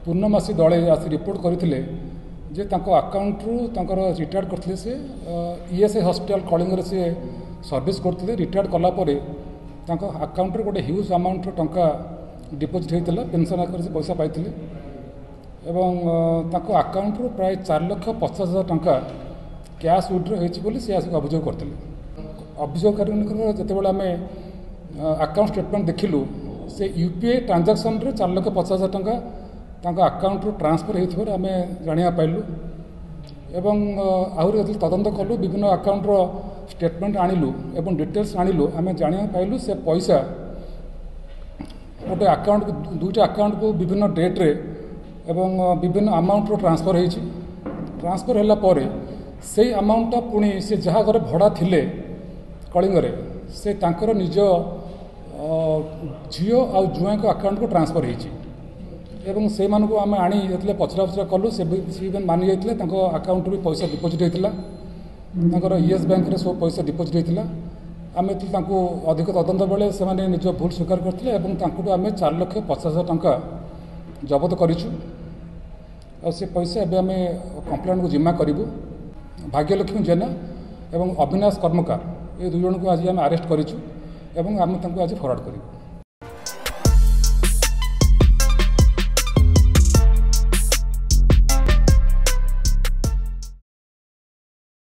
पूर्णमासी दले आसी रिपोर्ट करते जे अकाउंट रु रिटायर्ड करते से ईएसआई हॉस्पिटल कलिंग से सर्विस करते रिटायर्ड कलापर अकाउंट गोटे ह्यूज अमाउंट टंका डिपोजिट होता पेंशन आकार से पैसा पाई अकाउंट रु प्राय 4,50,000 टंका कैश विड्रो होती सी आसिक अभियोग करते अभियोगकारी जितेबाला आम अकाउंट स्टेटमेंट देखिलु से यूपीआई ट्रांजैक्शन रे 4,50,000 टंका अकाउंट रु ट्रांसफर होती आम जाना पाइलु एवं आहरी तदंत कलु विभिन्न अकाउंट रो स्टेटमेंट आणिलु एवं डिटेल्स आणिलु आम जाना पाइलु से पैसा गोटे अकाउंट दुईटा अकाउंट को विभिन्न डेट रे एवं विभिन्न अमाउंट रो ट्रांसफर होती ट्रांसफर होला परे से अमाउंटा पुणी से जहाँ घर भड़ा थिले कलिंग से तांकर निज झील आ जुआ को अकाउंट को ट्रांसफर होती एवं से मानक आम आनी जो पचरा पचरा कलु से मानि जाते अकाउंट भी पैसा डिपोजिट होता ईएस बैंक रे सब पैसा डिपोजिट होता आम अधिक तदंत बेले से निज भूल स्वीकार करते आम 4,50,000 टंका जबत करूँ से पैसा एवं आम कंप्लेंट को जिम्मा करूँ भाग्यलक्ष्मी जेना एवं अविनाश कर्मकार ये दुई जन को आज आम अरेस्ट करूँ एवं आम आज फरवर्ड करूँ।